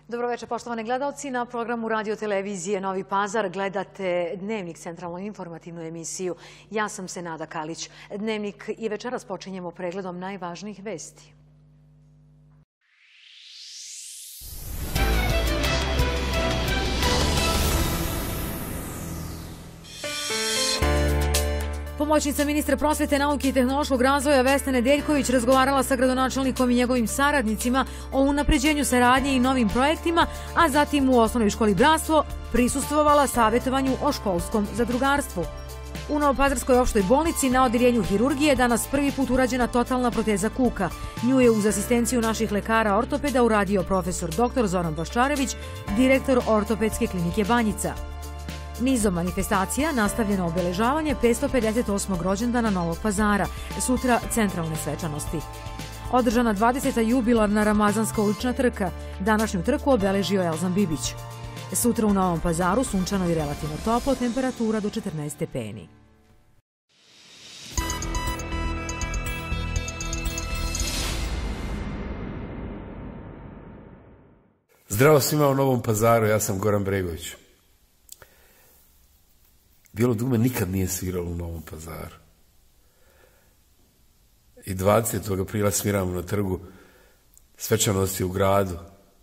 Dobroveče, poštovani gledalci. Na programu radio televizije Novi Pazar gledate Dnevnik, centralnu informativnu emisiju. Ja sam Senada Kalić. Dnevnik i večeras počinjemo pregledom najvažnijih vesti. Pomoćnica ministra prosvete, nauke i tehnološkog razvoja Vesna Nedeljković razgovarala sa gradonačelnikom i njegovim saradnicima o unapređenju saradnje i novim projektima, a zatim u osnovnoj školi Bratstvo prisustvovala savjetovanju o školskom zadrugarstvu. U Novopazarskoj opštoj bolnici na odeljenju hirurgije danas prvi put urađena totalna proteza kuka. Nju je uz asistenciju naših lekara ortopeda uradio profesor dr. Zoran Baščarević, direktor ortopedske klinike Banjica. Nizom manifestacija nastavljeno obeležavanje 558. rođendana Novog Pazara, sutra centralne svečanosti. Održana 20. jubilarna Ramazanska ulična trka, današnju trku obeležio Elzan Bibić. Sutra u Novom Pazaru sunčano i relativno toplo, temperatura do 14 stepeni. Zdravo svima u Novom Pazaru, ja sam Goran Bregović. Bijelo dugme nikad nije sviralo u Novom Pazaru. I 20. aprila sviramo na trgu svečanosti u gradu.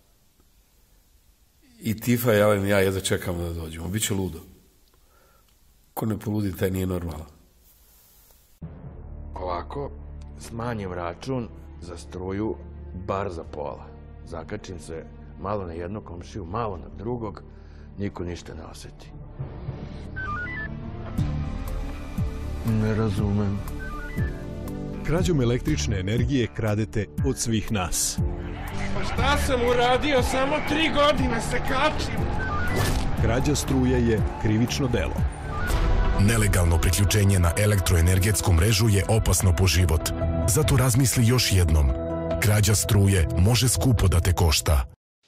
I Tifa, Jelen i ja jedva čekamo da dođemo. Biće ludo. Ko ne poludi, taj nije normalan. Ovako, smanjim račun za struju bar za pola. Zakačim se malo na jednog komšiju, malo na drugog, niko ništa ne osjeti. Ne razumem. Krađom električne energije kradete od svih nas. Pa šta sam uradio? Samo 3 godine se kačim. Krađa struje je krivično delo. Nelegalno priključenje na elektroenergetsku mrežu je opasno po život. Zato razmisli još jednom. Krađa struje može skupo da te košta.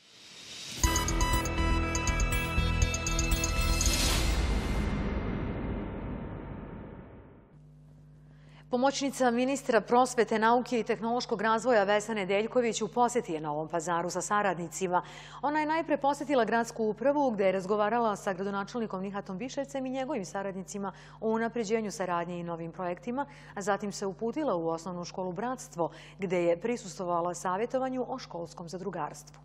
Pomoćnica ministra prosvete, nauke i tehnološkog razvoja Vesna Nedeljković u poseti je Novom Pazaru sa saradnicima. Ona je najpre posetila gradsku upravu gde je razgovarala sa gradonačelnikom Nihatom Viševcem i njegovim saradnicima o unapređenju saradnje i novim projektima, a zatim se uputila u osnovnu školu Bratstvo gde je prisustvovala savjetovanju o školskom zadrugarstvu.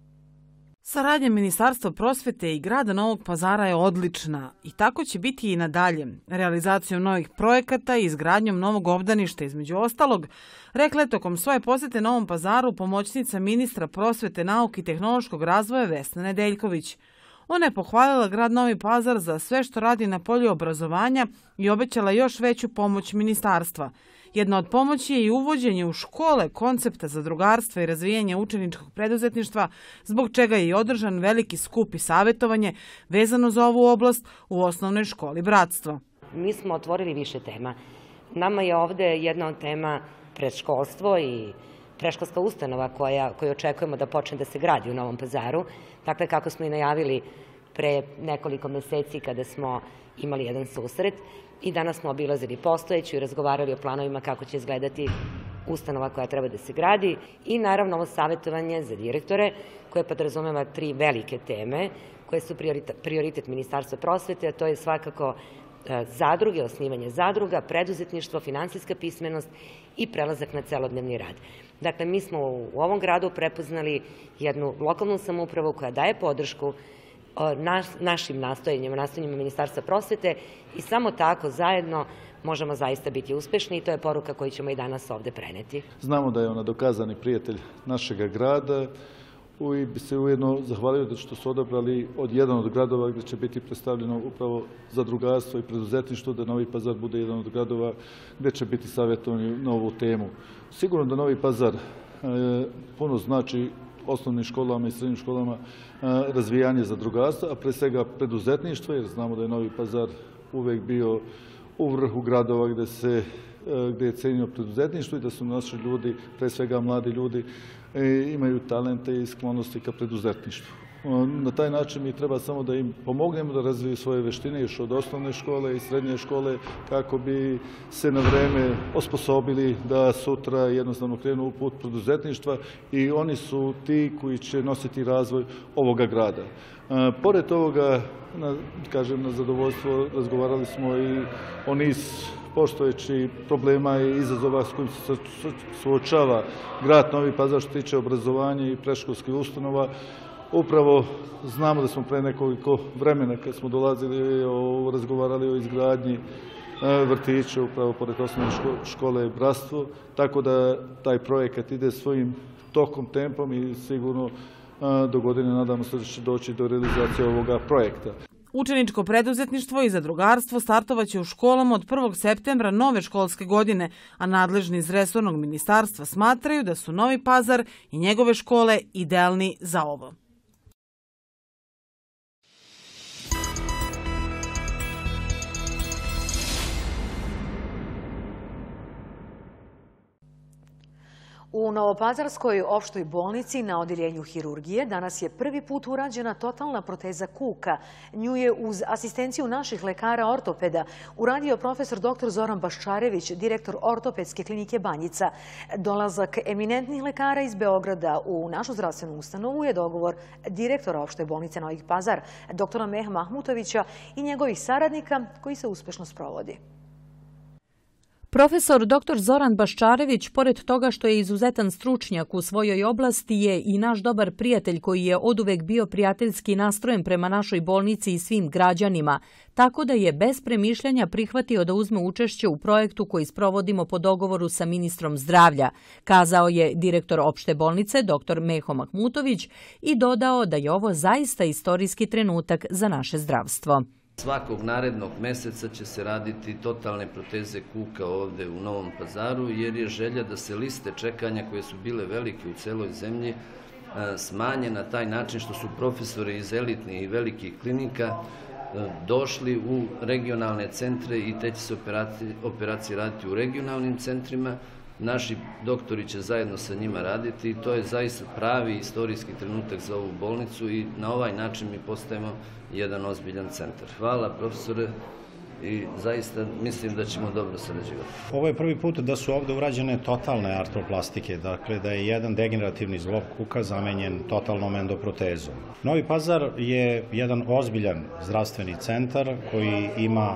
Saradnja Ministarstva prosvete i grada Novog Pazara je odlična i tako će biti i nadalje. Realizacijom novih projekata i izgradnjom novog obdaništa, između ostalog, rekla je tokom svoje posete Novom Pazaru pomoćnica ministra prosvete, nauke i tehnološkog razvoja Vesna Nedeljković. Ona je pohvalila grad Novi Pazar za sve što radi na polju obrazovanja i obećala još veću pomoć ministarstva. Jedna od pomoći je i uvođenje u škole koncepta zadrugarstva i razvijanja učeničkog preduzetništva, zbog čega je i održan veliki skup i savjetovanje vezano za ovu oblast u osnovnoj školi Bratstvo. Mi smo otvorili više tema. Nama je ovde jedna od tema predškolstvo i predškolska ustanova koju očekujemo da počne da se gradi u Novom Pazaru. Dakle, kako smo i najavili pre nekoliko meseci kada smo imali jedan susret i danas smo obilazili postojeću i razgovarali o planovima kako će izgledati ustanova koja treba da se gradi i naravno ovo savjetovanje za direktore koje podrazumeva 3 velike teme koje su prioritet Ministarstva prosvete, a to je svakako zadruge, osnivanje zadruga, preduzetništvo, finansijska pismenost i prelazak na celodnevni rad. Dakle, mi smo u ovom gradu prepoznali jednu lokalnu samoupravu koja daje podršku našim nastojanjima Ministarstva prosvete i samo tako zajedno možemo zaista biti uspešni i to je poruka koju ćemo i danas ovde preneti. Znamo da je ona dokazani prijatelj našeg grada i bi se ujedno zahvalio što su odabrali jedan od gradova gde će biti predstavljeno upravo zadrugarstvo i preduzetništvo, da Novi Pazar bude jedan od gradova gde će biti savjetovani na ovu temu. Sigurno da Novi Pazar puno znači osnovnim školama i srednjim školama razvijanje zadrugarstva, a pre svega preduzetništvo, jer znamo da je Novi Pazar uvek bio u vrhu gradova gde je cenjeno preduzetništvo i da su naši ljudi, pre svega mladi ljudi, imaju talente i sklonosti ka preduzetništvu. Na taj način mi treba samo da im pomognemo da razviju svoje veštine još od osnovne škole i srednje škole kako bi se na vreme osposobili da sutra jednostavno krenu u put preduzetništva i oni su ti koji će nositi razvoj ovoga grada. Pored ovoga, kažem, na zadovoljstvo razgovarali smo i o niz postojećih problema i izazova s kojim se suočava grad Novi Pazar što tiče obrazovanja i predškolskih ustanova. Upravo znamo da smo pre nekoliko vremena kad smo dolazili razgovarali o izgradnji vrtića upravo pored osnovne škole Bratstvo, tako da taj projekat ide svojim tokom, tempom i sigurno do godine nadamo se da će doći do realizacije ovoga projekta. Učeničko preduzetništvo i zadrugarstvo startovaće u školama od 1. septembra nove školske godine, a nadležni iz resornog ministarstva smatraju da su Novi Pazar i njegove škole idealni za ovo. U Novopazarskoj opštoj bolnici na odjeljenju hirurgije danas je prvi put urađena totalna proteza kuka. Nju je uz asistenciju naših lekara ortopeda uradio profesor dr. Zoran Baščarević, direktor ortopedske klinike Banjica. Dolazak eminentnih lekara iz Beograda u našu zdravstvenu ustanovu je dogovor direktora opšte bolnice Novi Pazar, dr. Meha Mahmutovića i njegovih saradnika koji se uspešno sprovodi. Profesor dr. Zoran Baščarević, pored toga što je izuzetan stručnjak u svojoj oblasti, je i naš dobar prijatelj koji je oduvek bio prijateljski nastrojen prema našoj bolnici i svim građanima, tako da je bez premišljanja prihvatio da uzme učešće u projektu koji sprovodimo po dogovoru sa ministrom zdravlja, kazao je direktor opšte bolnice dr. Meho Mahmutović i dodao da je ovo zaista istorijski trenutak za naše zdravstvo. Svakog narednog meseca će se raditi totalne proteze kuka ovde u Novom Pazaru, jer je želja da se liste čekanja koje su bile velike u celoj zemlji smanje na taj način što su profesori iz elitnih i velikih klinika došli u regionalne centre i te će se operacije raditi u regionalnim centrima. Naši doktori će zajedno sa njima raditi i to je zaista pravi istorijski trenutak za ovu bolnicu i na ovaj način mi postajemo jedan ozbiljan centar. Hvala profesore i zaista mislim da ćemo dobro sarađivati. Ovo je prvi put da su ovde urađene totalne artroplastike, dakle da je jedan degenerativni zglob kuka zamenjen totalnom endoprotezom. Novi Pazar je jedan ozbiljan zdravstveni centar koji ima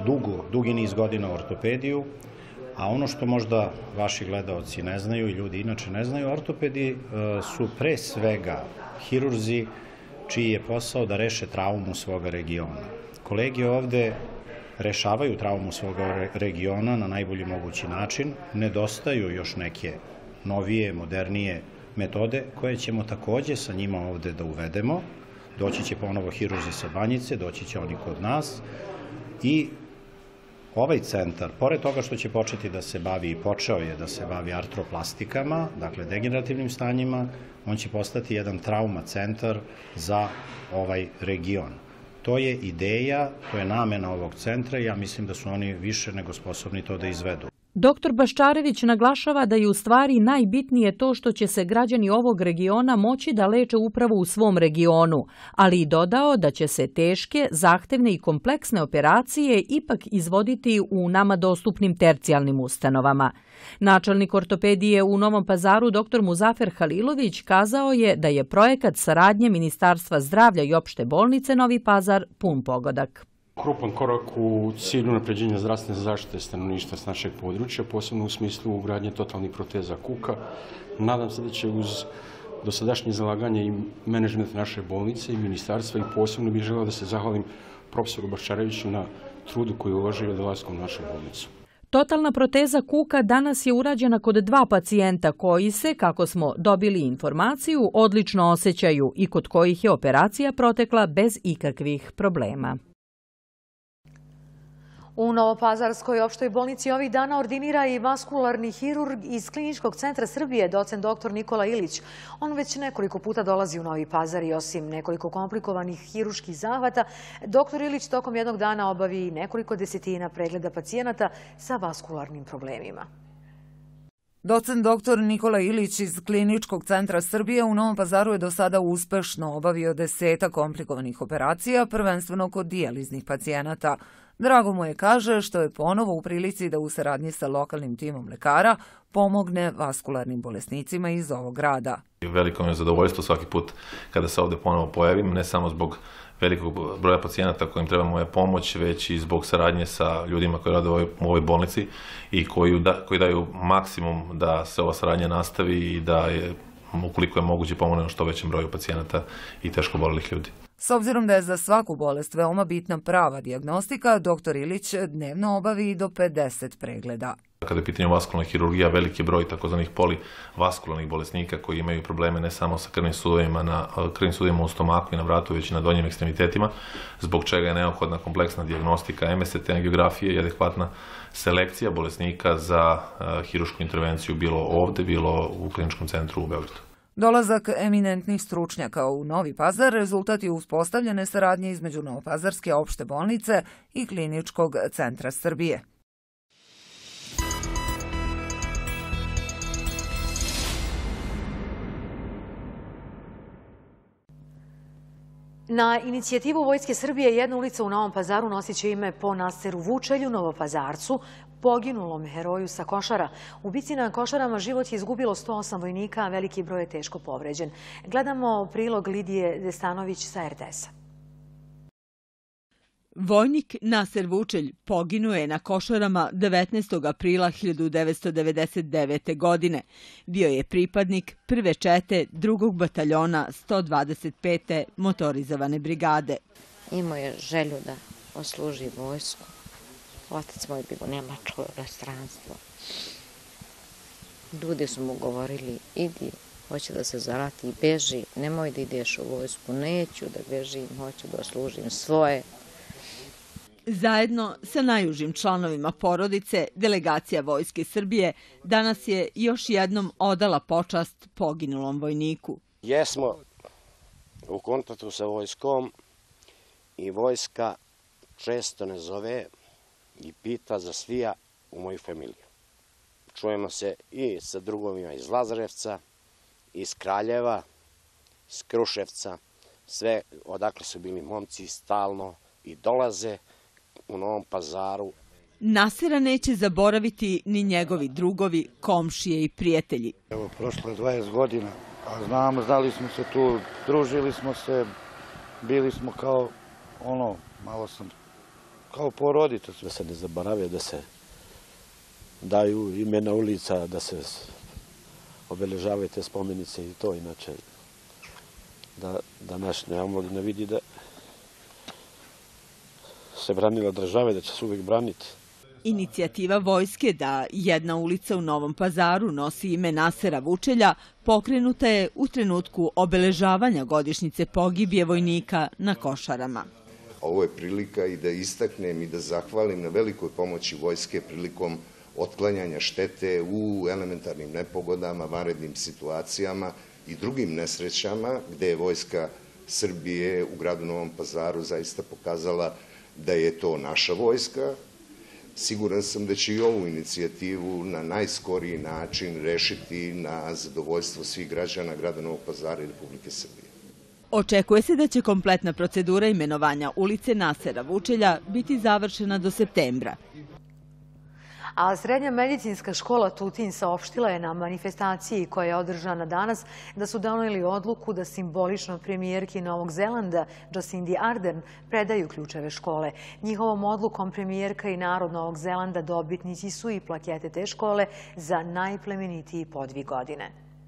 dugi niz godina ortopediju, a ono što možda vaši gledaoci ne znaju i ljudi inače ne znaju, ortopedi su pre svega hirurzi čiji je posao da reše traumu svoga regiona. Kolege ovde rešavaju traumu svoga regiona na najbolji mogući način. Nedostaju još neke novije, modernije metode koje ćemo takođe sa njima ovde da uvedemo. Doći će ponovo hirurzi sa Banjice, doći će oni kod nas i ovaj centar, pored toga što će početi da se bavi i počeo je da se bavi artroplastikama, dakle degenerativnim stanjima, on će postati jedan trauma centar za ovaj region. To je ideja, to je namena ovog centra i ja mislim da su oni više nego sposobni to da izvedu. Dr. Baščarević naglašava da je u stvari najbitnije to što će se građani ovog regiona moći da leče upravo u svom regionu, ali i dodao da će se teške, zahtevne i kompleksne operacije ipak izvoditi u nama dostupnim tercijalnim ustanovama. Načelnik ortopedije u Novom Pazaru dr. Muzafer Halilović kazao je da je projekat saradnje Ministarstva zdravlja i opšte bolnice Novi Pazar pun pogodak. Krupan korak u cilju unapređenja zdravstvene zaštite stanovništva s našeg područja, posebno u smislu ugradnje totalnih proteza kuka. Nadam se da će uz dosadašnje zalaganje i menadžment naše bolnice i ministarstva i posebno bih želeo da se zahvalim profesoru Baščareviću na trudu koji je uložio dolaskom u našu bolnicu. Totalna proteza kuka danas je urađena kod 2 pacijenta koji se, kako smo dobili informaciju, odlično osjećaju i kod kojih je operacija protekla bez ikakvih problema. U Novopazarskoj opštoj bolnici ovih dana ordinira i vaskularni hirurg iz Kliničkog centra Srbije, docent dr. Nikola Ilić. On već nekoliko puta dolazi u Novi Pazar i osim nekoliko komplikovanih hirurških zahvata, dr. Ilić tokom jednog dana obavi nekoliko desetina pregleda pacijenata sa vaskularnim problemima. Docent dr. Nikola Ilić iz Kliničkog centra Srbije u Novom Pazaru je do sada uspešno obavio 10 komplikovanih operacija, prvenstveno kod dijaliznih pacijenata. Drago mu je, kaže, što je ponovo u prilici da u saradnji sa lokalnim timom lekara pomogne vaskularnim bolesnicima iz ovog grada. Veliko mi je zadovoljstvo svaki put kada se ovde ponovo pojavim, ne samo zbog velikog broja pacijenata kojim treba moja pomoć, već i zbog saradnje sa ljudima koji rade u ovoj bolnici i koji daju maksimum da se ova saradnja nastavi i da je, ukoliko je moguće, pomogne što većem broju pacijenata i teško obolelih ljudi. S obzirom da je za svaku bolest veoma bitna prava dijagnostika, dr. Ilić dnevno obavi do 50 pregleda. Kada je pitanje vaskularna hirurgija, veliki broj takozvanih polivaskularnih bolesnika koji imaju probleme ne samo sa krvnim sudovima u stomaku i na vratu, već i na donjim ekstremitetima, zbog čega je neophodna kompleksna dijagnostika MST angiografije i adekvatna selekcija bolesnika za hirušku intervenciju bilo ovde, bilo u Kliničkom centru u Beogradu. Dolazak eminentnih stručnjaka u Novi Pazar rezultat je uspostavljene saradnje između Novopazarske opšte bolnice i Kliničkog centra Srbije. Na inicijativu Vojske Srbije jedna ulica u Novom Pazaru nosit će ime po Naseru Vučelju, Novopazarcu, poginulom heroju sa Košara. U bici na Košarama život je izgubilo 108 vojnika, a veliki broj je teško povređen. Gledamo prilog Lidije Destanović sa RTS-a. Vojnik Naser Vučelj poginuo je na Košarama 19. aprila 1999. godine. Bio je pripadnik prve čete 2. bataljona 125. motorizovane brigade. Imao je želju da osluži vojsku. Otac moj bio u Nemačkoj inostranstvu. Ljudi su mu govorili, idi, hoće da se zarati, beži, nemoj da ideš u vojsku, neću da bežim, hoću da oslužim svoje. Zajedno sa najužim članovima porodice, delegacija Vojske Srbije danas je još jednom odala počast poginulom vojniku. Jesmo u kontaktu sa vojskom i vojska često ne zove i pita za svija u moju familiju. Čujemo se i sa drugovima iz Lazarevca, iz Kraljeva, iz Kruševca, sve odakle su bili momci stalno i dolaze u Novom Pazaru. Nasera neće zaboraviti ni njegovi drugovi, komšije i prijatelji. Evo, prošlo je 20 godina, a znali smo se tu, družili smo se, bili smo kao, malo sam, kao porodica. Da se ne zaborave, da se daju imena ulica, da se obeležavaju te spomenice i to, inače, da naš neomladina vidi da se branila države, da će se uvijek braniti. Inicijativa vojske da jedna ulica u Novom Pazaru nosi ime Nasera Vučelja pokrenuta je u trenutku obeležavanja godišnjice pogibije vojnika na Košarama. Ovo je prilika i da istaknem i da zahvalim na velikoj pomoći vojske prilikom otklanjanja štete u elementarnim nepogodama, vanrednim situacijama i drugim nesrećama, gde je Vojska Srbije u gradu Novom Pazaru zaista pokazala da je to naša vojska. Siguran sam da će i ovu inicijativu na najskoriji način rešiti na zadovoljstvo svih građana grada Novog Pazara i Republike Srbije. Očekuje se da će kompletna procedura imenovanja ulice Nasera Vučelja biti završena do septembra. A Srednja medicinska škola Tutin saopštila je na manifestaciji koja je održana danas da su doneli odluku da simbolično premijerki Novog Zelanda Jacindi Ardern predaju ključeve škole. Njihovom odlukom premijerka i narod Novog Zelanda dobitnici su i plakete te škole za najplemenitiji podvig godine.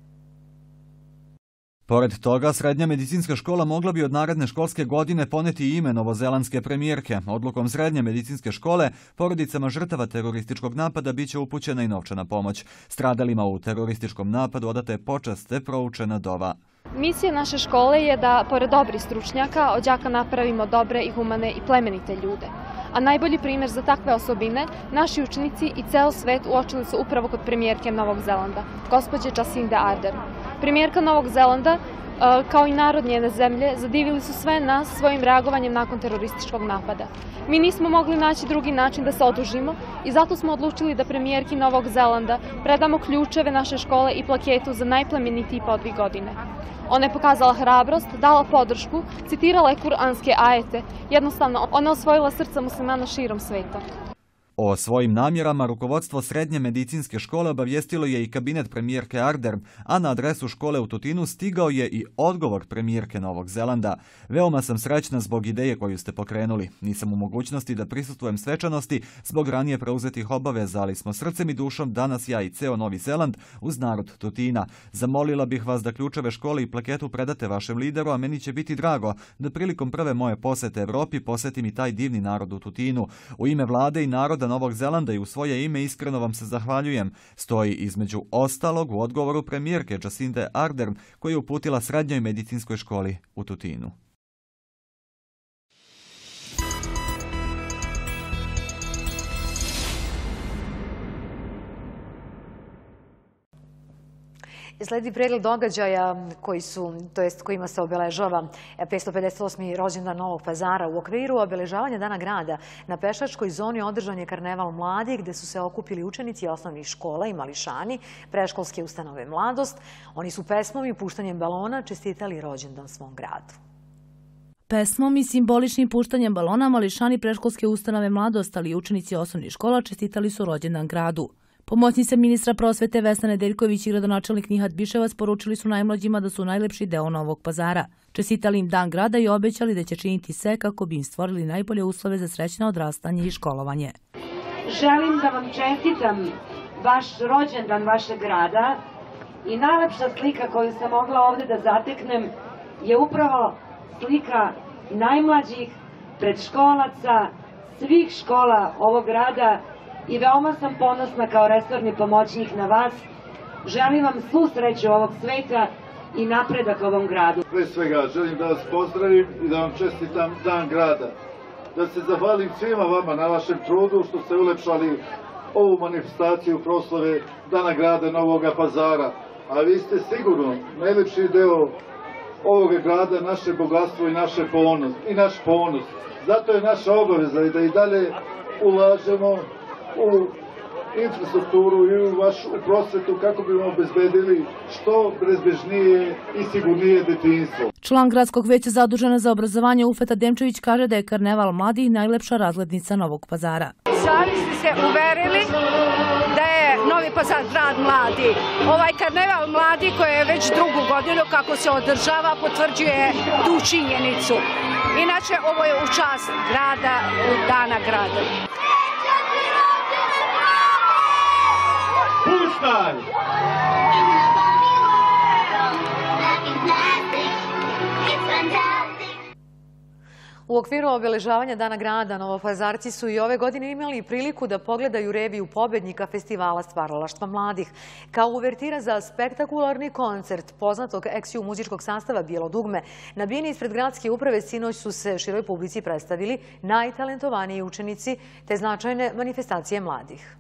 Pored toga, Srednja medicinska škola mogla bi od naredne školske godine poneti ime novozelandske premijerke. Odlukom Srednje medicinske škole, porodicama žrtava terorističkog napada biće upućena i novčana pomoć. Stradalima u terorističkom napadu odata je počast te proučena dova. Misija naše škole je da, pored dobrih stručnjaka, od đaka napravimo dobre i humane i plemenite ljude. A najbolji primjer za takve osobine, naši učenici i ceo svet uočili su upravo kod premijerke Novog Zelanda, gospođe Jacinde Ardern. Premijerka Novog Zelanda kao i narod njene zemlje, zadivili su sve nas svojim reagovanjem nakon terorističkog napada. Mi nismo mogli naći drugi način da se odužimo i zato smo odlučili da premijerki Novog Zelanda predamo ključeve naše škole i plaketu za najplemenitiji podvig godine. Ona je pokazala hrabrost, dala podršku, citirala je kuranske ajete. Jednostavno, ona osvojila srca muslimana širom sveta. O svojim namjerama rukovodstvo Srednje medicinske škole obavijestilo je i kabinet premijerke Ardern, a na adresu škole u Tutinu stigao je i odgovor premijerke Novog Zelanda. Veoma sam srećna zbog ideje koju ste pokrenuli. Nisam u mogućnosti da prisustvujem svečanosti zbog ranije preuzetih obaveza, ali smo srcem i dušom danas ja i ceo Novi Zeland uz narod Tutina. Zamolila bih vas da ključeve škole i plaketu predate vašem lideru, a meni će biti drago da prilikom prve moje posete Evropi posetim i taj divni narod u Tutinu. U ime vlade i naroda Novog Zelanda i u svoje ime iskreno vam se zahvaljujem, stoji između ostalog u odgovoru premijerke Jacinde Ardern koju je uputila Srednjoj medicinskoj školi u Tutinu. Sledi pregled događaja kojima se obeležava 558. rođendan Novog Pazara. U okviru obeležavanja Dana grada na pešačkoj zoni održan je karneval mladih gde su se okupili učenici osnovnih škola i mališani predškolske ustanove Mladost. Oni su pesmom i puštanjem balona čestitali rođendan svom gradu. Pesmom i simboličnim puštanjem balona mališani predškolske ustanove Mladost, ali i učenici osnovnih škola čestitali su rođendan gradu. Pomoćnica ministra prosvete Vesna Nedeljković i gradonačelnik Nihat Biševac poručili su najmlađima da su najlepši deo Novog Pazara. Čestitali im Dan grada i obećali da će činiti sve kako bi im stvorili najbolje uslove za srećno odrastanje i školovanje. Želim da vam čestitam vaš rođendan vašeg grada i najlepša slika koju sam mogla ovde da zateknem je upravo slika najmlađih predškolaca svih škola ovog grada i veoma sam ponosna kao resorni pomoćnik na vas. Želim vam svu sreću ovog sveta i napredak ovom gradu. Pre svega želim da vas pozdravim i da vam čestitam Dan grada. Da se zahvalim svima vama na vašem trudu što ste ulepšali ovu manifestaciju proslave Dana grada Novog Pazara. A vi ste sigurno najlepši deo ovoga grada, naše bogatstvo i naš ponos. Zato je naša obaveza i da i dalje ulažemo u infrastrukturu i u vašu prosvetu kako bi vam obezbedili što bezbežnije i sigurnije detinjstvo. Član gradskog veća zadužena za obrazovanje Ufeta Demčević kaže da je karneval mladih najlepša razglednica Novog Pazara. Sami ste se uverili da je Novi Pazar grad mladi. Ovaj karneval mladi koji je već drugu godinu kako se održava potvrđuje tu činjenicu. Inače, ovo je u čast grada, Dana grada. Puštaj! U okviru obeležavanja Dana grada Novopazarci su i ove godine imali priliku da pogledaju reviju pobednika festivala stvaralaštva mladih. Kao uvertira za spektakularni koncert poznatog ex-ju muzičkog sastava Bijelo dugme, nabijeni ispred gradske uprave sinoć su se široj publici predstavili najtalentovaniji učenici te značajne manifestacije mladih.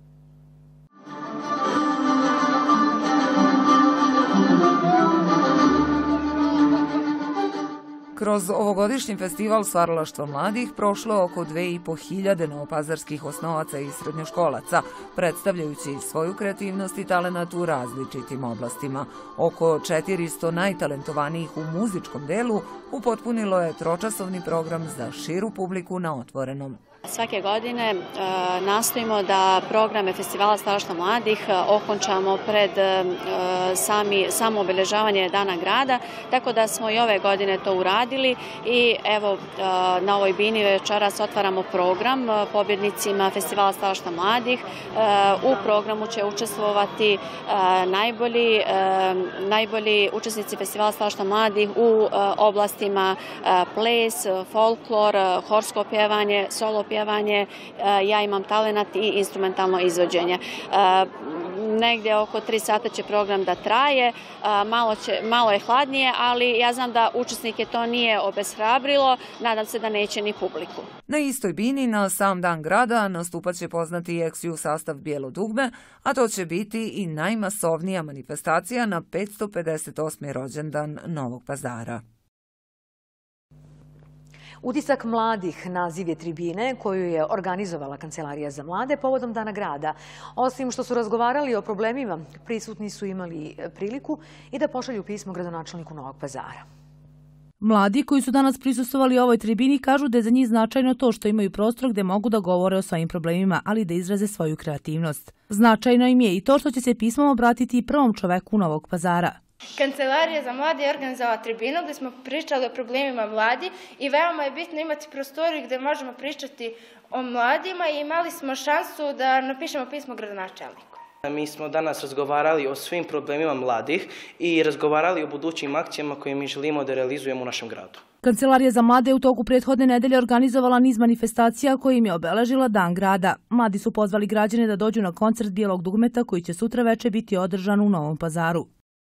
Kroz ovogodišnji festival stvaralaštva mladih prošlo je oko 2500 novopazarskih osnovaca i srednjoškolaca, predstavljajući svoju kreativnost i talenat u različitim oblastima. Oko 400 najtalentovanijih u muzičkom delu upotpunilo je tročasovni program za širu publiku na otvorenom. Svake godine nastojimo da programe Festivala stvaralaštva mladih okončamo pred samo obeležavanje Dana grada, tako da smo i ove godine to uradili i evo na ovoj bini večeras otvaramo program pobjednicima Festivala stvaralaštva mladih. U programu će učestvovati najbolji učesnici Festivala stvaralaštva mladih u oblastima ples, folklor, horsko pjevanje, solo pjevanje, ja imam talenat i instrumentalno izvođenje. negdje oko 3 sata će program da traje, malo je hladnije, ali ja znam da učesnike to nije obeshrabrilo, nadam se da neće ni publiku. Na istoj bini na sam dan grada nastupat će poznati XU sastav Bijelo dugme, a to će biti i najmasovnija manifestacija na 558. rođendan Novog Pazara. Utisak mladih naziv je tribine koju je organizovala Kancelarija za mlade povodom Dana grada. Osim što su razgovarali o problemima, prisutni su imali priliku i da pošalju pismo gradonačelniku Novog Pazara. Mladi koji su danas prisustvovali ovoj tribini kažu da je za njih značajno to što imaju prostor gde mogu da govore o svojim problemima, ali da izraze svoju kreativnost. Značajno im je i to što će se pismom obratiti prvom čoveku Novog Pazara. Kancelarija za mlade je organizovala tribinu gdje smo pričali o problemima mladi i veoma je bitno imati prostoriju gdje možemo pričati o mladima i imali smo šansu da napišemo pismo gradonačelniku. Mi smo danas razgovarali o svim problemima mladih i razgovarali o budućim akcijama koje mi želimo da realizujemo u našem gradu. Kancelarija za mlade je u toku prethodne nedelje organizovala niz manifestacija kojim je obeležila Dan grada. Mladi su pozvali građane da dođu na koncert Bijelog dugmeta koji će sutra veče biti održan u Novom Pazaru.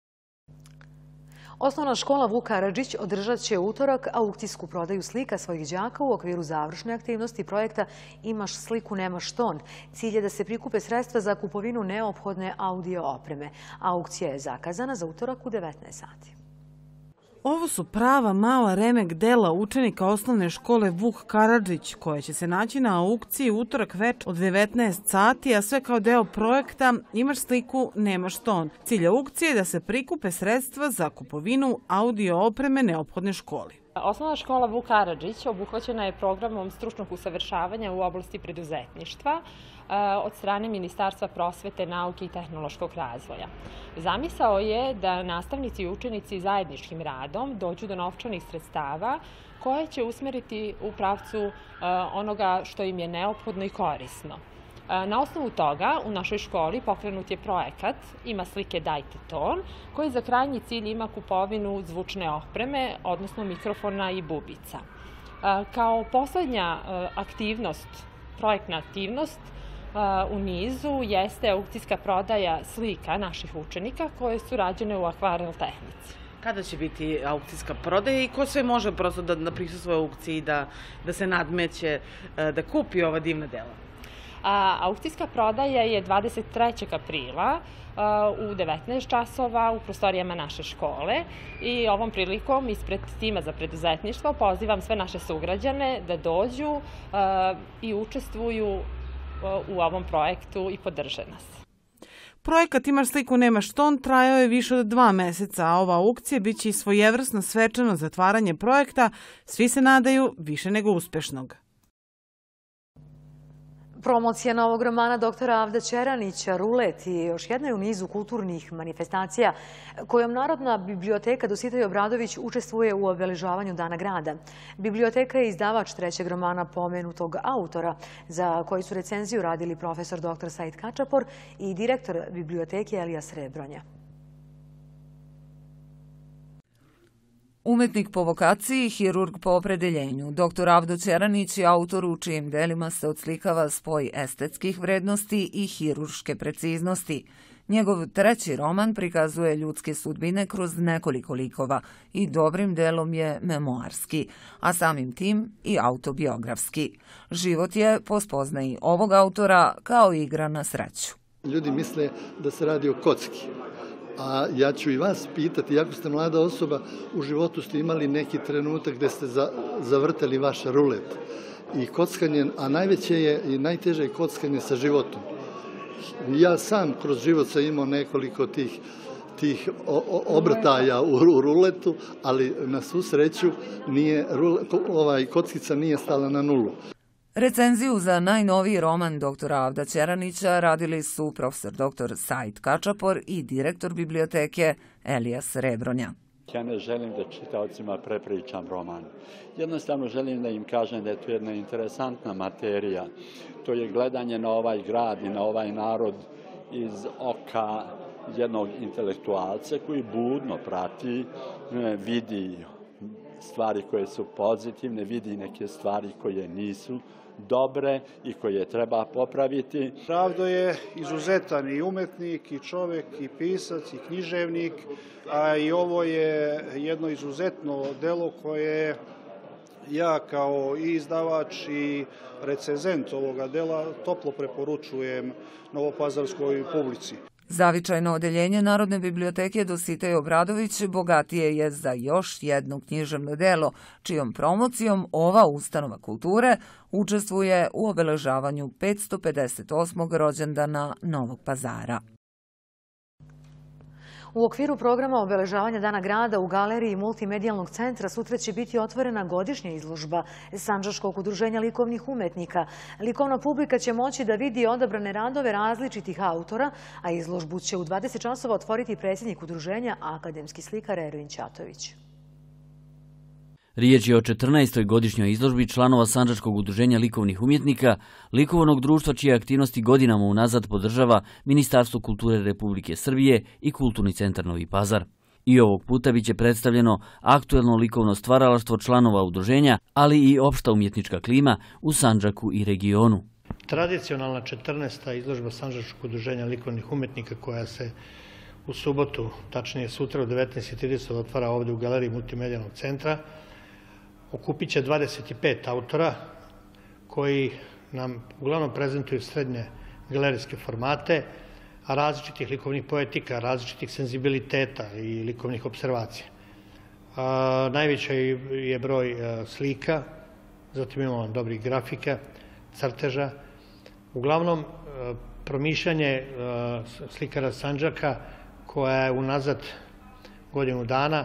Osnovna škola Vuk Karadžić održat će utorak aukcijsku prodaju slika svojih đaka u okviru završne aktivnosti projekta Imaš sliku, nemaš ton. Cilj je da se prikupe sredstva za kupovinu neophodne audio opreme. Aukcija je zakazana za utorak u 19 sati. Ovo su prava mala remek dela učenika osnovne škole Vuk Karadžić, koja će se naći na aukciji utorak več od 19 sati, a sve kao deo projekta Imaš sliku, nemaš ton. Cilj aukcije je da se prikupe sredstva za kupovinu audio opreme neophodne školi. Osnovna škola Vuk Karadžić obuhvaćena je programom stručnog usavršavanja u oblasti preduzetništva od strane Ministarstva prosvete, nauke i tehnološkog razvoja. Zamisao je da nastavnici i učenici zajedničkim radom dođu do novčanih sredstava koje će usmeriti u pravcu onoga što im je neophodno i korisno. Na osnovu toga u našoj školi pokrenut je projekat Ima slike, dajte ton, koji za krajnji cilj ima kupovinu zvučne opreme, odnosno mikrofona i bubica. Kao poslednja aktivnost, projektna aktivnost u nizu jeste aukcijska prodaja slika naših učenika koje su rađene u akvarel tehnici. Kada će biti aukcijska prodaja i ko sve može prosto da prisustvuje aukciji, da se nadmeće, da kupi ova divna dela? Aukcijska prodaja je 23. aprila u 19 časova u prostorijama naše škole i ovom prilikom ispred tima za preduzetništvo pozivam sve naše sugrađane da dođu i učestvuju u ovom projektu i podrže nas. Projekat Imaš sliku, nemaš ton trajao je više od 2 meseca, a ova aukcija biće i svojevrsno svečano zatvaranje projekta. Svi se nadaju više nego uspešnog. Promocija novog romana doktora Avda Ćeranića Rulet je još jedna u nizu kulturnih manifestacija kojom Narodna biblioteka Dositej Obradović učestvuje u obeležavanju Dana grada. Biblioteka je izdavač trećeg romana pomenutog autora, za koji su recenziju radili profesor dr. Said Kačapor i direktor biblioteke Elijas Rebronja. Umetnik po vokaciji, hirurg po opredeljenju, dr. Avdo Ćeranić je autor u čijim delima se odslikava spoj estetskih vrednosti i hirurške preciznosti. Njegov treći roman prikazuje ljudske sudbine kroz nekoliko likova i dobrim delom je memoarski, a samim tim i autobiografski. Život je, po spoznaji ovog autora, kao igra na sreću. Ljudi misle da se radi o kocki. A ja ću i vas pitati, iako ste mlada osoba, u životu ste imali neki trenutak gde ste zavrteli vaš rulet. I kockanje, a najveće je i najteže je kockanje sa životom. Ja sam kroz život sam imao nekoliko tih obrtaja u ruletu, ali na svu sreću kockica nije stala na nulu. Recenziju za najnoviji roman dr. Avda Ćeranića radili su profesor dr. Said Kačapor i direktor biblioteke Elijas Rebronja. Ja ne želim da čitaocima prepričam roman. Jednostavno želim da im kažem da je to jedna interesantna materija. To je gledanje na ovaj grad i na ovaj narod iz oka jednog intelektualca koji budno prati, vidi stvari koje su pozitivne, vidi neke stvari koje nisu dobre i koje treba popraviti. Ravdo je izuzetan i umetnik, i čovek, i pisac, i književnik, a i ovo je jedno izuzetno delo koje ja kao i izdavač i recenzent ovoga dela toplo preporučujem novopazarskoj publici. Zavičajno odeljenje Narodne biblioteke Dositej Obradović bogatije je za još jedno književno delo, čijom promocijom ova ustanova kulture učestvuje u obeležavanju 558. rođendana Novog Pazara. U okviru programa obeležavanja Dana grada u galeriji Multimedijalnog centra sutra će biti otvorena godišnja izložba Sandžačkog udruženja likovnih umetnika. Likovna publika će moći da vidi odabrane radove različitih autora, a izložbu će u 20 časova otvoriti predsjednik udruženja, akademski slikar Ervin Ćatović. Riječ je o 14. godišnjoj izložbi članova Sandžačkog udruženja likovnih umjetnika, likovnog društva čije aktivnosti godinama unazad podržava Ministarstvo kulture Republike Srbije i Kulturni centar Novi Pazar. I ovog puta biće predstavljeno aktuelno likovno stvaralaštvo članova udruženja, ali i opšta umjetnička klima u Sandžaku i regionu. Tradicionalna 14. izložba Sandžačkog udruženja likovnih umjetnika koja se u subotu, tačnije sutra u 19:30 otvara ovdje u galeriji Multimedijalnog centra, okupit će 25 autora koji nam uglavnom prezentuju srednje galerijske formate, različitih likovnih poetika, različitih senzibiliteta i likovnih observacija. Najveći je broj slika, zatim imamo dobrih grafika, crteža. Uglavnom, promišljanje slikara Sandžaka koja je unazad godinu dana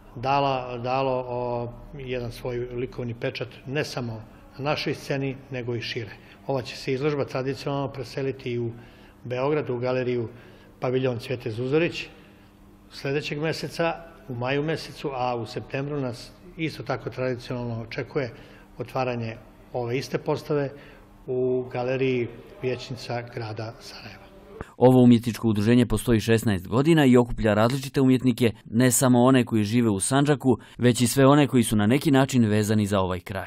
dalo jedan svoj likovni pečat ne samo na našoj sceni, nego i šire. Ova će se izložba tradicionalno preseliti i u Beogradu, u galeriju Paviljon Cvijete Zuzorić sljedećeg meseca, u maju mesecu, a u septembru nas isto tako tradicionalno očekuje otvaranje ove iste postave u galeriji Vijećnica grada Sarajeva. Ovo umjetničko udruženje postoji 16 godina i okuplja različite umjetnike, ne samo one koji žive u Sandžaku, već i sve one koji su na neki način vezani za ovaj kraj.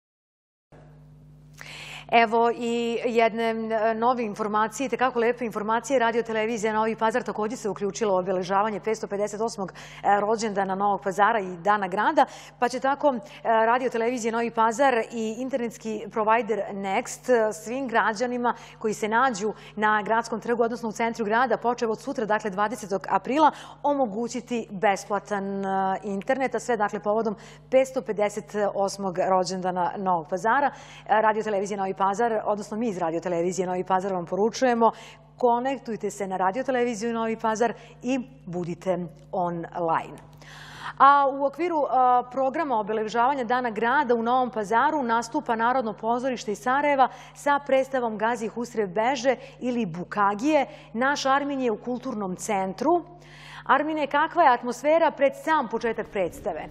Evo i jedne nove informacije, tekako lepe informacije. Radio televizija Novi Pazar također se uključila u obeležavanje 558. rođendana Novog Pazara i Dana grada, pa će tako radio televizija Novi Pazar i internetski provajder Next svim građanima koji se nađu na gradskom trgu, odnosno u centru grada, počev od sutra, dakle 20. aprila, omogućiti besplatan internet, a sve dakle povodom 558. rođendana Novog Pazara. Radio televizija Novi Pazar, odnosno mi iz Radio televizije Novi Pazar vam poručujemo, konektujte se na Radio televiziju Novi Pazar i budite online. A u okviru programa obeležavanja Dana grada u Novom Pazaru nastupa Narodno pozorište iz Sarajeva sa predstavom Gazi Husrev Beže ili Bukagije. Naš Armin je u kulturnom centru. Armine, kakva je atmosfera pred sam početak predstave?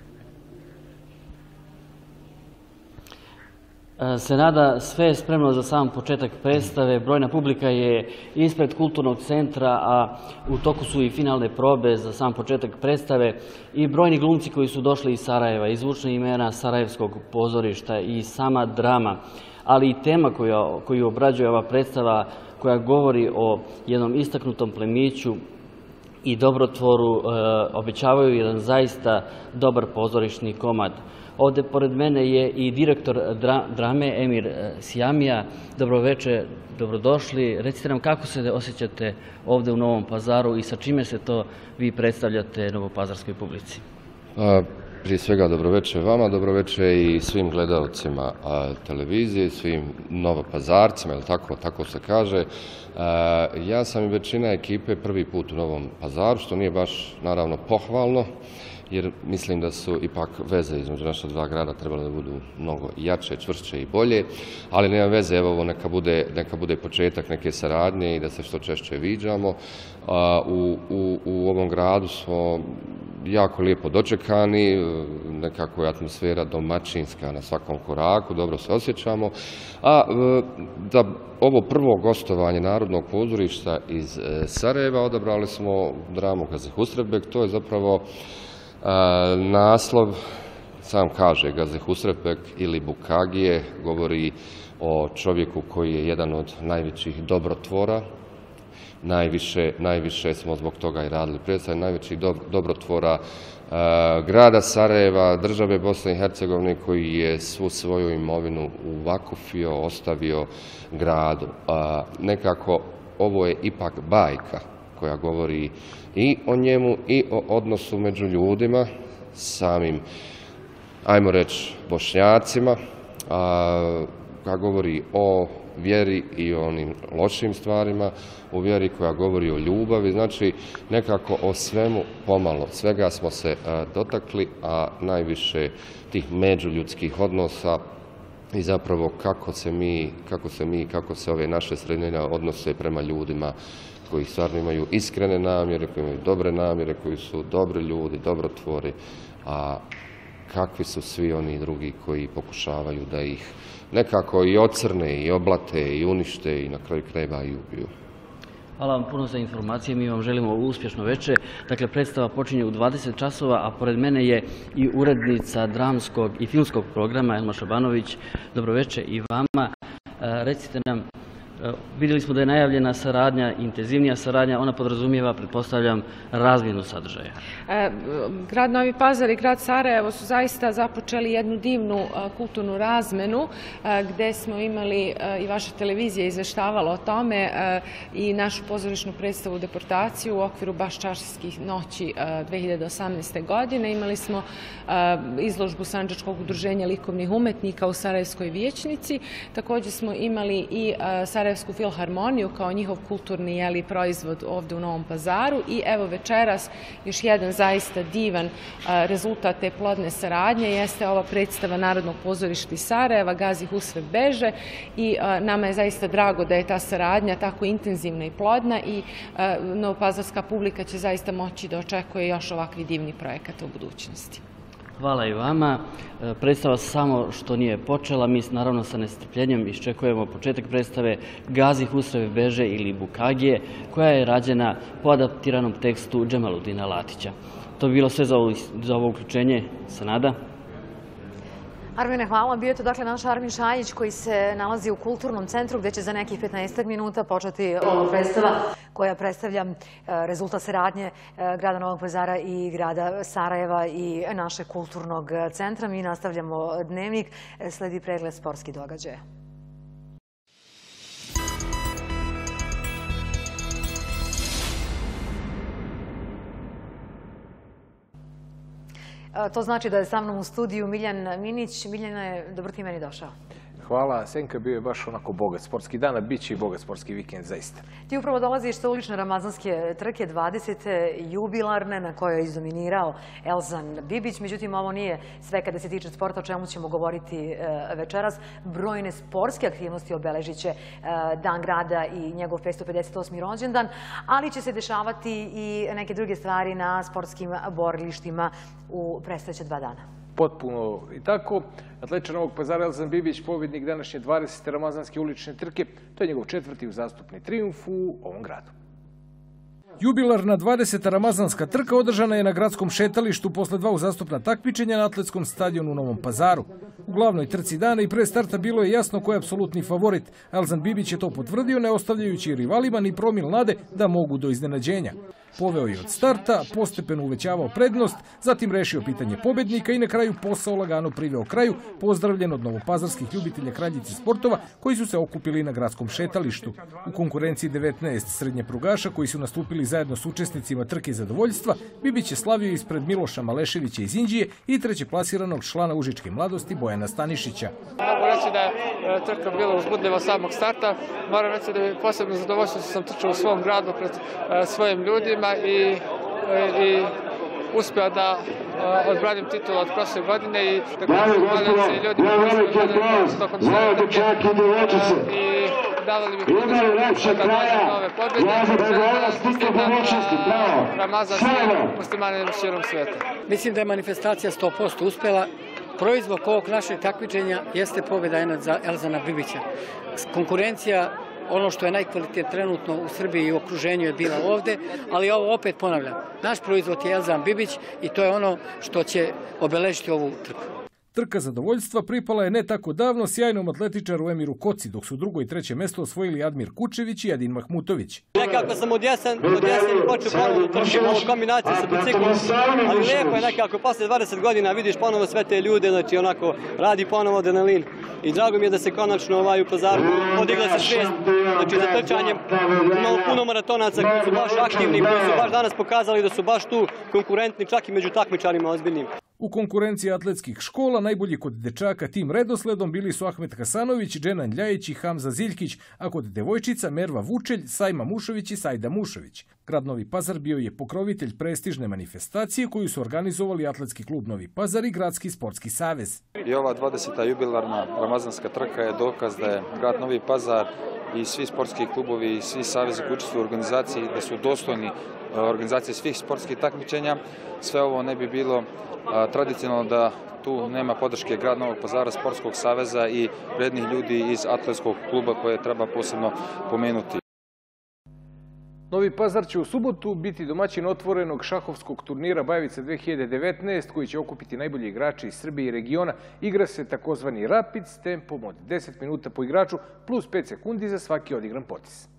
Senada, sve je spremno za sam početak predstave. Brojna publika je ispred kulturnog centra, a u toku su i finalne probe za sam početak predstave i brojni glumci koji su došli iz Sarajeva, i zvučna imena Sarajevskog pozorišta i sama drama, ali i tema koju obrađuje ova predstava, koja govori o jednom istaknutom plemiću i dobrotvoru, obećavaju jedan zaista dobar pozorišni komad. Ovdje pored mene je i direktor drame Emir Sijamija. Dobroveče, dobrodošli. Recite nam kako se osjećate ovdje u Novom Pazaru i sa čime se to vi predstavljate novopazarskoj publici? Prije svega dobroveče vama, dobroveče i svim gledalcima televizije, svim novopazarcima, ili tako se kaže. Ja sam i većina ekipe prvi put u Novom Pazaru, što nije baš naravno pohvalno, jer mislim da su ipak veze između naša dva grada trebale da budu mnogo jače, čvršće i bolje, ali nema veze, evo ovo neka bude početak neke saradnje i da se što češće viđamo. U ovom gradu smo jako lijepo dočekani, nekako je atmosfera domaćinska na svakom koraku, dobro se osjećamo, a da ovo prvo gostovanje Narodnog pozorišta iz Sarajeva odabrali smo dramu Gazi Husrev Beže. To je zapravo naslov sam kaže Gazi Husrevbeg ili Bukagije, govori o čovjeku koji je jedan od najvećih dobrotvora. Najviše smo zbog toga i radili predstave, najvećih dobrotvora grada Sarajeva, države Bosne i Hercegovine, koji je svu svoju imovinu uvakufio, ostavio gradu. Nekako ovo je ipak bajka koja govori i o njemu i o odnosu među ljudima, samim, ajmo reći, Bošnjacima, koja govori o vjeri i o onim lošim stvarima, u vjeri koja govori o ljubavi, znači nekako o svemu pomalo. Svega smo se dotakli, a najviše tih međuljudskih odnosa i zapravo kako se ove naše sredine odnose prema ljudima koji stvarno imaju iskrene namjere, koji imaju dobre namjere, koji su dobri ljudi, dobrotvori, a kakvi su svi oni drugi koji pokušavaju da ih nekako i ocrne, i oblate, i unište, i na kraju krajeva i ubiju. Hvala vam puno za informacije, mi vam želimo uspješno večer. Dakle, predstava počinje u 20 časova, a pored mene je i urednica dramskog i filmskog programa Elma Šabanović. Dobro večer i vama. Recite nam, vidjeli smo da je najavljena saradnja, intenzivnija saradnja, ona podrazumijeva, pretpostavljam, razmjenu sadržaja. Grad Novi Pazar i grad Sarajevo su zaista započeli jednu divnu kulturnu razmenu gdje smo imali, i vaša televizija izveštavala o tome, i našu pozorišnu predstavu Deportaciju u okviru Baščarskih noći 2018. godine. Imali smo izložbu Sandžačkog udruženja likovnih umetnika u Sarajevskoj vijećnici. Također smo imali i Sarajevsku filharmoniju kao njihov kulturni proizvod ovdje u Novom Pazaru i evo večeras još jedan zaista divan rezultat te plodne saradnje jeste ova predstava Narodnog pozorišta iz Sarajeva Gazi Husrevbeg i nama je zaista drago da je ta saradnja tako intenzivna i plodna i novopazarska publika će zaista moći da očekuje još ovakvi divni projekata u budućnosti. Hvala i vama. Predstava samo što nije počela, mi naravno sa nestrpljenjem iščekujemo početak predstave Gazi Husrevbeg ili Bukagije, koja je rađena po adaptiranom tekstu Džemaludina Latića. To bi bilo sve za ovo uključenje. Sanada? Armine, hvala. Bio je to dakle naš Armin Šajić koji se nalazi u Kulturnom centru gdje će za nekih 15 minuta početi ova predstava koja predstavlja rezultat saradnje grada Novog Pazara i grada Sarajeva i našeg kulturnog centra. Mi nastavljamo dnevnik, sledi pregled sportskih događaja. To znači da je sa mnom u studiju Miljan Minić. Miljane, dobro ti meni došao. Hvala, Senka, bio je baš onako bogat sportski dan, a bit će i bogat sportski vikend, zaista. Ti upravo dolaziš sa ulične ramazanske trke 20. jubilarne na kojoj je izdominirao Elzan Bibić. Međutim, ovo nije sve kada se tiče sporta, o čemu ćemo govoriti večeras. Brojne sportske aktivnosti obeležit će Dan grada i njegov 558. rođendan, ali će se dešavati i neke druge stvari na sportskim borilištima u predstojeća 2 dana. Potpuno i tako. Atletičar Novog Pazara Elzan Bibić, pobjednik današnje 20. ramazanske ulične trke. To je njegov 4. uzastopni trijumf u ovom gradu. Jubilarna 20. ramazanska trka održana je na gradskom šetalištu posle 2 uzastopna takmičenja na atletskom stadionu u Novom Pazaru. U glavnoj trci dana i pre starta bilo je jasno ko je apsolutni favorit. Elzan Bibić je to potvrdio, ne ostavljajući rivalima ni promil nade da mogu do iznenađenja. Poveo je od starta, postepeno uvećavao prednost, zatim rešio pitanje pobednika i na kraju posao lagano priveo kraju, pozdravljen od novopazarskih ljubitelja kraljice sportova koji su se okupili na gradskom šetalištu. U konkurenciji 19 srednjeprugaša koji su nastupili zajedno s učesnicima trke zadovoljstva, Bibić je slavio ispred Miloša Maleševića iz Inđije i trećeplasiranog člana Užičke mladosti Bojana Stanišića. Mogu reći da je trka bila uzbudljiva samog starta. Moram reći da je posebno zadovoljstvo što sam trčao u svom gradu pred svojim ljudima i uspio da odbranim titulu od prošle godine i također zahvaljujem se i ljudima koji su gledali tokom svoje trke i davali mi podršku da dođem nove pobjede. Želim da čestitam Ramazan svim muslimanima širom svijeta. Mislim da je manifestacija 100% uspjela. Proizvod ovog našeg takmičenja jeste pobjeda za Elzana Bibića. Konkurencija ono što je najkvalitetnije trenutno u Srbiji i u okruženju je bila ovde, ali ovo opet ponavljam, naš proizvod je Elzan Bibić i to je ono što će obeležiti ovu trku. Trka zadovoljstva pripala je ne tako davno sjajnom atletičaru Emiru Koci, dok su drugo i treće mesto osvojili Admir Kučević i Edin Mahmutović. Nekako sam od jesen počeo ponovno trčim ovu kombinaciju sa biciklom, ali lijepo je nekako, posle 20 godina vidiš ponovo sve te ljude, znači onako radi ponovo adrenalin. I drago mi je da se konačno u Pazaru podigla se svijest, znači za trčanjem. Imamo puno maratonaca koji su baš aktivni, koji su baš danas pokazali da su baš tu konkurentni, čak i među takmičarima ozbiljnim. U konkurenciji atletskih škola najbolji kod dečaka tim redosledom bili su Ahmet Hasanović, Dženan Ljajić i Hamza Ziljkić, a kod devojčica Merva Vučelj, Sajma Mušović i Sajda Mušović. Grad Novi Pazar bio je pokrovitelj prestižne manifestacije koju su organizovali Atletski klub Novi Pazar i Gradski sportski savez. I ova 20. jubilarna ramazanska trka je dokaz da je grad Novi Pazar i svi sportski klubovi i svi savezi koji učestvuju u organizaciji da su dostojni organizacije svih sportskih takmičenja. Sve ovo ne bi bilo tradicionalno da tu nema podrške grad Novog Pazara, sportskog saveza i vrednih ljudi iz atletskog kluba koje treba posebno pomenuti. Novi Pazar će u subotu biti domaćin otvorenog šahovskog turnira Bajevica 2019 koji će okupiti najbolji igrači iz Srbije i regiona. Igra se takozvani rapid s tempom od 10 minuta po igraču plus 5 sekundi za svaki odigran potis.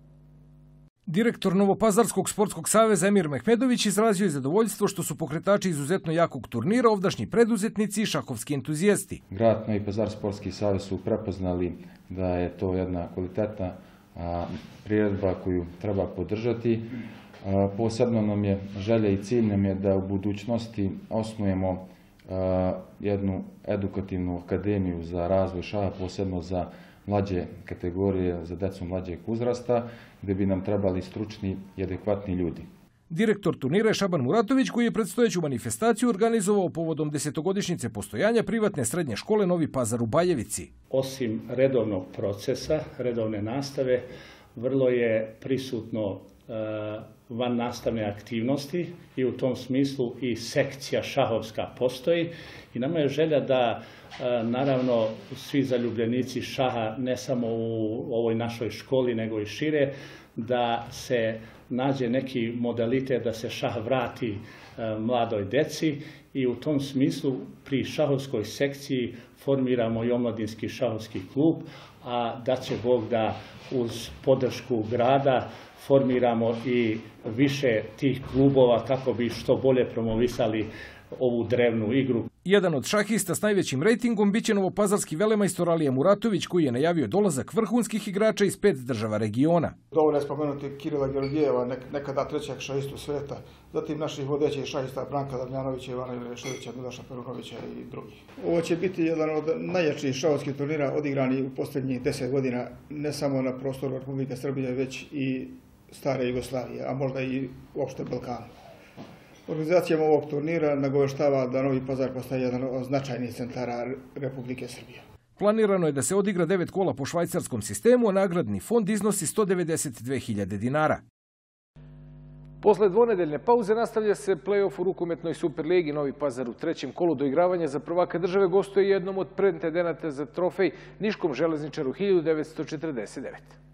Direktor Novopazarskog sportskog saveza Emir Mehmedović izrazio je zadovoljstvo što su pokretači izuzetno jakog turnira ovdašnji preduzetnici i šahovski entuzijasti. Grad Novi Pazar sportski savez su prepoznali da je to jedna kvalitetna priredba koju treba podržati. Posebno nam je želja i cilj nam je da u budućnosti osnujemo jednu edukativnu akademiju za razvoj šaha, posebno za mlađe kategorije, za decu mlađeg uzrasta, gdje bi nam trebali stručni i adekvatni ljudi. Direktor turnira je Šaban Muratović, koji je predstojeću manifestaciju organizovao povodom 10-godišnjice postojanja privatne srednje škole Novi Pazar u Bajevici. Osim redovnog procesa, redovne nastave, vrlo je prisutno van nastavne aktivnosti i u tom smislu i sekcija šahovska postoji. I nama je želja da, naravno, svi zaljubljenici šaha, ne samo u ovoj našoj školi, nego i šire, da se nađe neki modalitet da se šah vrati mladoj deci i u tom smislu pri šahovskoj sekciji formiramo i omladinski šahovski klub, a da će Bog da uz podršku grada formiramo i više tih klubova kako bi što bolje promovisali ovu drevnu igru. Jedan od šahista s najvećim rejtingom biće novopazarski velemajstor Alija Muratović, koji je najavio dolazak vrhunskih igrača iz 5 država regiona. Dovoljno je spomenuti Kirila Georgijeva, nekada trećeg šahistu sveta, zatim naših vodećih šahista Branka Damjanovića, Ivana Jureševića, Miloša Perunovića i drugih. Ovo će biti jedan od najjačih šahovskih turnira odigrani u posljednjih 10 godina, ne samo na prostoru Republike Srbije, već i stare Jugoslavije, a možda i uopšte Balkana. Organizacijom ovog turnira nagoveštava da Novi Pazar postaje jedan od značajnih centara Republike Srbije. Planirano je da se odigra 9 kola po švajcarskom sistemu, a nagradni fond iznosi 192.000 dinara. Posle dvonedeljne pauze nastavlja se play-off u rukometnoj Superligi. Novi Pazar u trećem kolu doigravanja za prvaka države gostuje jednom od pretendenata za trofej, Niškom železničaru 1949.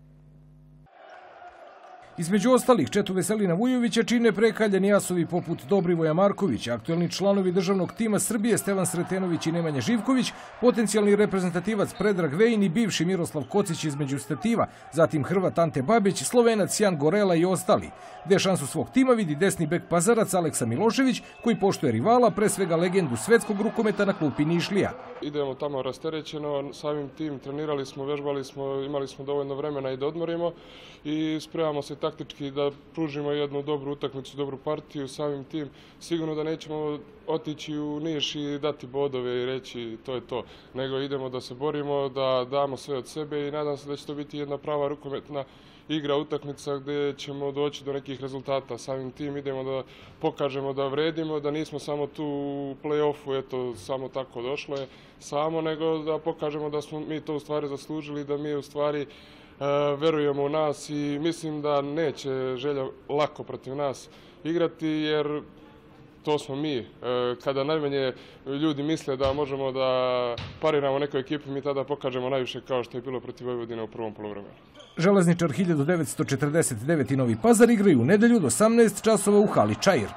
Između ostalih, Četu Veselina Vujovića čine prekaljeni asovi poput Dobrivoja Markovića, aktuelni članovi državnog tima Srbije Stevan Sretenović i Nemanja Živković, potencijalni reprezentativac Predrag Vejin i bivši Miroslav Kocić između stativa, zatim Hrvat Ante Babić, Slovenac Jan Gorela i ostali. Gde šansu svog tima vidi desni bek Pazarac Aleksa Milošević, koji poštuje rivala, pre svega legendu svetskog rukometa na klupi Nišlija. Idemo tamo rasterećeno, samim tim trenirali smo, vežbali smo, imali smo dovoljno vremena i da odmorimo i spremamo se taktički da pružimo jednu dobru utakmicu, dobru partiju. Samim tim sigurno da nećemo otići u Niš i dati bodove i reći to je to, nego idemo da se borimo, da damo sve od sebe i nadam se da će to biti jedna prava rukometna igra, utakmica gdje ćemo doći do nekih rezultata. Samim tim idemo da pokažemo da vredimo, da nismo samo tu u play-offu, eto, samo tako došlo je samo, nego da pokažemo da smo mi to u stvari zaslužili, da mi u stvari verujemo u nas i mislim da neće Želja lako protiv nas igrati, jer to smo mi. Kada najmanje ljudi misle da možemo da pariramo nekoj ekipi, mi tada pokažemo najviše kao što je bilo protiv Vojvodine u prvom poluvremenu. Železničar 1949 i Novi Pazar igraju u nedelju do 18 časova u hali Čair.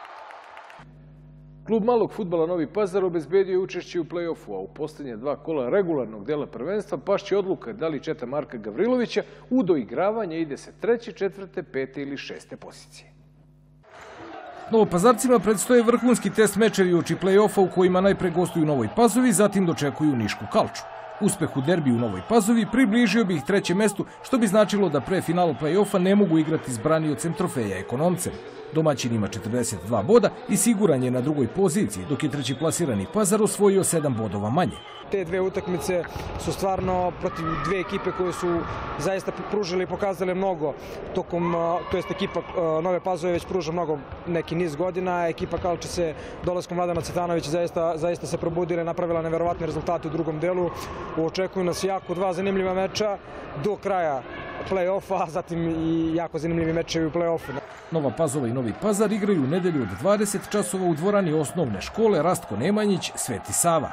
Klub malog fudbala Novi Pazar obezbedio je učešće u play-offu, a u posljednje 2 kola regularnog dela prvenstva pašće odluka da li četa Marka Gavrilovića u doigravanje ide se 3., 4., 5. ili 6. pozicije. Novopazarcima predstoje vrhunski test mečevi uoči play-offa u kojima najpre gostuju u Novoj Pazovi, zatim dočekuju Nišku Kalču. Uspeh u derbiju u Novoj Pazovi približio bi ih 3. mestu, što bi značilo da pre finalu play-offa ne mogu igrati s braniocem trofeja Ekonomcem. Domaćin ima 42 boda i siguran je na 2. poziciji, dok je 3. plasirani Pazar osvojio 7 bodova manje. Te 2 utakmice su stvarno protiv 2 ekipe koje su zaista pružili i pokazali mnogo tokom, to jest ekipa Nove Pazove već pruža mnogo neki niz godina, ekipa Kalče se dolaskom Vladana Cvetanovića zaista se probudila i napravila neverovatne rezultate u drugom delu. Očekuju nas jako 2 zanimljiva meča do kraja play-offa, a zatim i jako zanimljivi mečevi u play-offu. Nova Pazova i Novi Pazar igraju u nedelju od 20 časova u dvorani osnovne škole Rastko Nemanjić, Sveti Sava.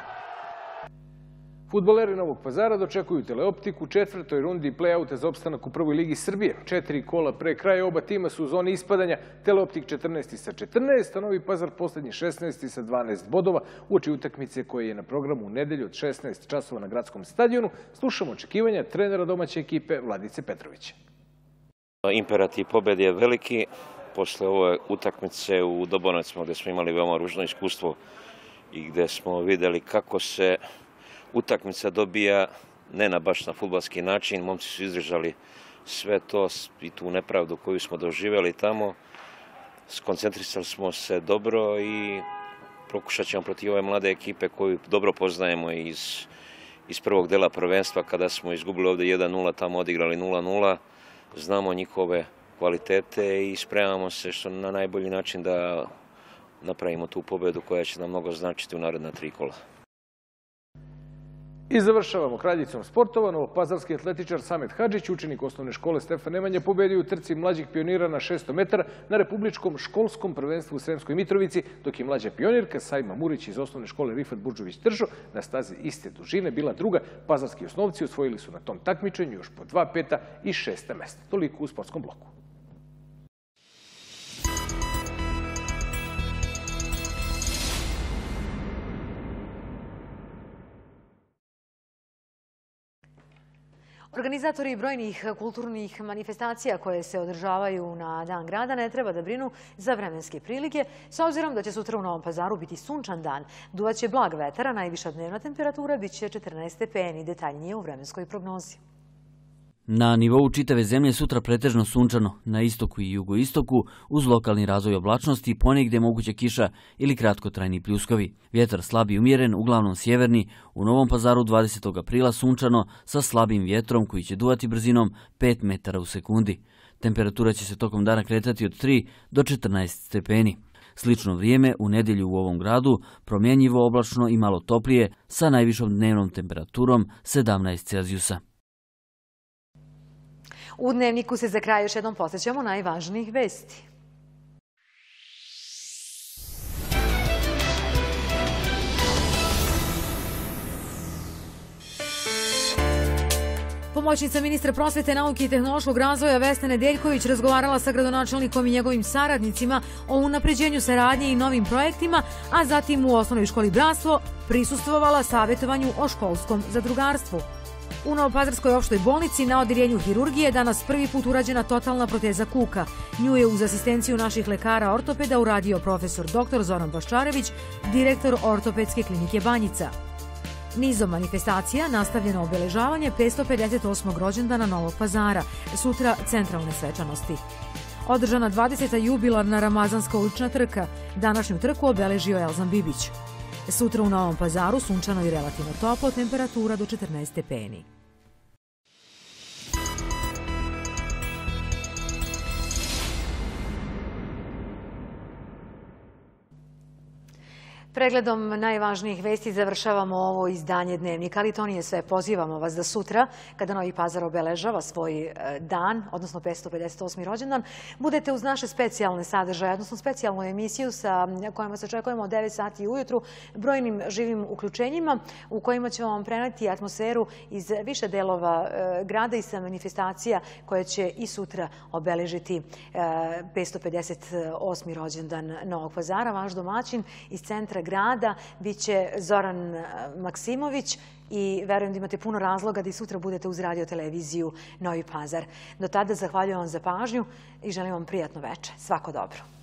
Fudbaleri Novog Pazara dočekuju Teleoptik u 4. rundi play-outa za opstanak u 1. ligi Srbije. 4 kola pre kraja oba tima su u zoni ispadanja. Teleoptik 14. sa 14, a Novi Pazar poslednji 16. sa 12 bodova uoči utakmice koje je na programu u nedelju od 16 časova na gradskom stadionu. Slušamo očekivanja trenera domaće ekipe Vladice Petrovića. Imperativ pobede je veliki. Posle ove utakmice u Dobonovcima gde smo imali veoma ružno iskustvo i gde smo videli kako se utakmica dobija ne na baš na fudbalski način. Momci su izdržali sve to i tu nepravdu koju smo doživjeli tamo. Skoncentrisali smo se dobro i pokušat ćemo protiv ove mlade ekipe koju dobro poznajemo iz prvog dela prvenstva kada smo izgubili ovde 1-0, tamo odigrali 0-0. Znamo njihove kvalitete i spremamo se što na najbolji način da napravimo tu pobedu koja će nam mnogo značiti u naredna 3 kola. I završavamo kraljicom sportova. Novopazarski atletičar Samet Hadžić, učenik osnovne škole Stefan Nemanja, pobedio u trci mlađih pionira na 600 metara na republičkom školskom prvenstvu u Sremskoj Mitrovici, dok je mlađa pionirka Sajma Murić iz osnovne škole Rifat Budžović-Tržo na stazi iste dužine bila druga. Pazarski osnovci osvojili su na tom takmičenju još po 2 5. i 6. mesta. Toliko u sportskom bloku. Organizatori brojnih kulturnih manifestacija koje se održavaju na Dan grada ne treba da brinu za vremenske prilike, s obzirom da će sutra u Novom Pazaru biti sunčan dan. Duvaće blag vetar, a najviša dnevna temperatura biće 14 stepeni, detaljnije u vremenskoj prognozi. Na nivou čitave zemlje sutra pretežno sunčano, na istoku i jugoistoku, uz lokalni razvoj oblačnosti, ponegde moguća kiša ili kratkotrajni pljuskovi. Vjetar slab i umjeren, uglavnom sjeverni, u Novom Pazaru 20. aprila sunčano sa slabim vjetrom koji će duvati brzinom 5 metara u sekundi. Temperatura će se tokom dana kretati od 3 do 14 stepeni. Slično vrijeme u nedelju u ovom gradu, promjenjivo oblačno i malo toplije, sa najvišom dnevnom temperaturom 17 Celzijusa. U Dnevniku se za kraj još jednom podsjećamo najvažnijih vesti. Pomoćnica ministra prosvete, nauke i tehnološkog razvoja Vesna Nedeljković razgovarala sa gradonačelnikom i njegovim saradnicima o unapređenju saradnje i novim projektima, a zatim u osnovnoj školi Bratstvo prisustvovala savjetovanju o školskom zadrugarstvu. U Novopazarskoj opštoj bolnici na odeljenju hirurgije danas prvi put urađena totalna proteza kuka. Nju je uz asistenciju naših lekara ortopeda uradio profesor dr. Zoran Baščarević, direktor ortopedske klinike Banjica. Nizom manifestacija nastavljeno obeležavanje 558. rođendana Novog Pazara, sutra centralne svečanosti. Održana 20. jubilarna Ramazanska ulična trka, današnju trku obeležio Elzan Bibić. Sutra u Novom Pazaru sunčano i relativno toplo, temperatura do 14 stepeni. Pregledom najvažnijih vesti završavamo ovo izdanje Dnevnika, ali to nije sve. Pozivamo vas da sutra, kada Novi Pazar obeležava svoj dan, odnosno 558. rođendan, budete uz naše specijalne sadržaje, odnosno specijalnu emisiju sa kojom vas očekujemo od 9 sati ujutru, brojnim živim uključenjima u kojima ćemo vam preneti atmosferu iz više delova grada i sa manifestacija koje će i sutra obeležiti 558. rođendan Novog Pazara. Vaš domaćin iz centra grada biće Zoran Maksimović i verujem da imate puno razloga da i sutra budete uz radio televiziju Novi Pazar. Do tada zahvaljujem vam za pažnju i želim vam prijatno veče. Svako dobro.